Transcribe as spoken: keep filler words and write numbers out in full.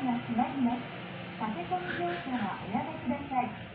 が閉まります。駆け込み乗車はおやめください。